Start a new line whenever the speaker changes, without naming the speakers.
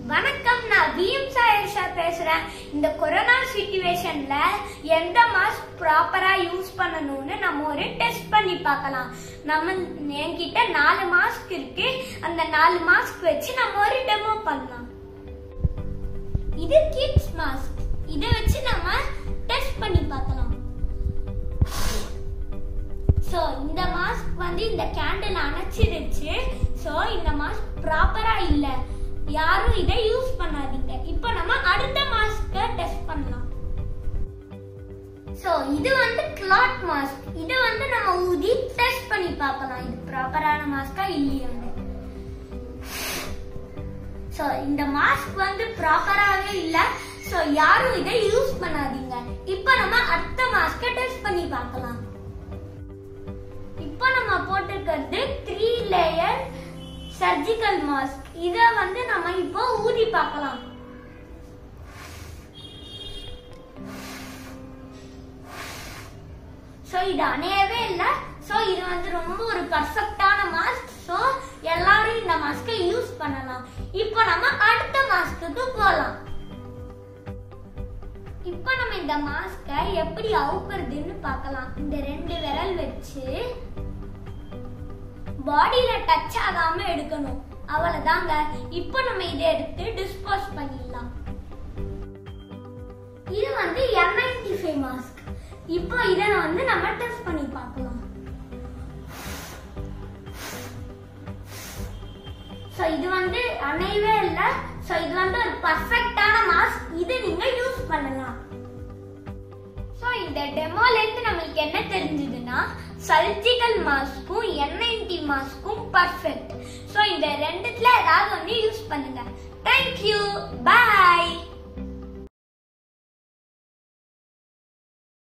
வணக்கம், நான் விஎம்சா எர்ஷா பேசுறேன். இந்த கொரோனா சிச்சுவேஷன்ல எந்த மாஸ்க் ப்ராப்பரா யூஸ் பண்ணணும்னு நம்ம ஒரு டெஸ்ட் பண்ணி பார்க்கலாம். என்கிட்ட 4 மாஸ்க் இருக்கு. அந்த 4 மாஸ்க் வச்சு நம்ம ஒரு டெமோ பண்ணலாம். இது கிட்ஸ் மாஸ்க். இத வச்சு நம்ம டெஸ்ட் பண்ணி பார்க்கலாம். சோ இந்த மாஸ்க் இந்த கேண்டில் அணைச்சிருச்சு. சோ இந்த மாஸ்க் ப்ராப்பரா இல்ல. யாரும் இதை யூஸ் பண்ணாதீங்க. இப்போ நம்ம அடுத்த மாஸ்க டெஸ்ட் பண்ணலாம். சோ இது கிளாத் மாஸ்க். இத நம்ம ஊதி டெஸ்ட் பண்ணி பார்க்கலாம். இது ப்ராப்பரான மாஸ்கா இல்லையான்னு. சோ இந்த மாஸ்க் ப்ராப்பராவே இல்ல. சோ யாரும் இதை யூஸ் பண்ணாதீங்க. இப்போ நம்ம அடுத்த மாஸ்க டெஸ்ட் பண்ணி பார்க்கலாம். இப்போ நம்ம போட்டிருக்கிறது 3 லேயர் சர்ஜிக்கல் மாஸ்க். இத நம்ம இப்போ ஊதி பார்க்கலாம். சோ இது அணையவே இல்ல. சோ இது ரொம்ப ஒரு பெர்ஃபெக்ட்டான மாஸ்க். சோ எல்லாரும் இந்த மாஸ்கை யூஸ் பண்ணலாம். இப்போ நம்ம அடுத்த மாஸ்க்கு போலாம். இப்போ நம்ம இந்த மாஸ்கை எப்படி அவுக்குறதுன்னு பார்க்கலாம். இந்த 2 விரல் வச்சு பாடியில டச் ஆகாம எடுக்கணும். அவ்வளவுதாங்க. இப்போ நம்ம இதை எடுத்து டிஸ்போஸ் பண்ணிடலாம். இது N95 மாஸ்க். இப்போ இதை நம்ம டெஸ்ட் பண்ணி பார்க்கலாம். சோ இது அணையவே இல்ல. சோ இது ஒரு பெர்ஃபெக்ட்டான மாஸ்க். இது நீங்க யூஸ் பண்ணலாம். சோ இந்த டெமோல இருந்து நமக்கு என்ன தெரிஞ்சதுன்னா, சர்ஜிக்கல் மாஸ்க்கும் N90 மாஸ்க்கும் பெர்ஃபெக்ட். சோ இந்த ரெண்டுத்துல ஏதாவது யூஸ் பண்ணுங்க. Thank you. Bye.